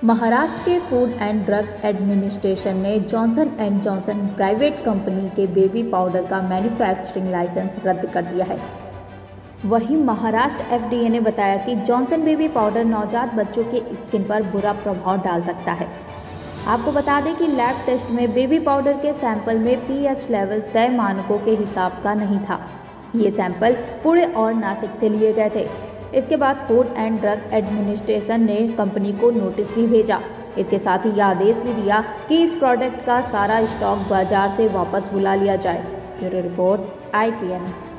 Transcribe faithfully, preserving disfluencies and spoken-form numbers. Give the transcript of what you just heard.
महाराष्ट्र के food and drug administration ने Johnson and Johnson private company के बेबी पाउडर का मैन्युफैक्चरिंग लाइसेंस रद्द कर दिया है। वहीं महाराष्ट्र एफ डी ए ने बताया कि जॉनसन बेबी पाउडर नवजात बच्चों के स्किन पर बुरा प्रभाव डाल सकता है। आपको बता दें कि लैब टेस्ट में बेबी पाउडर के सैंपल में पी एच लेवल तय मानकों के हिसाब का नहीं था। ये सैंपल पुणे और नासिक से लिए गए थे। इसके बाद फूड एंड ड्रग एडमिनिस्ट्रेशन ने कंपनी को नोटिस भी भेजा। इसके साथ ही यह आदेश भी दिया कि इस प्रोडक्ट का सारा स्टॉक बाजार से वापस बुला लिया जाए। Bureau report I P N.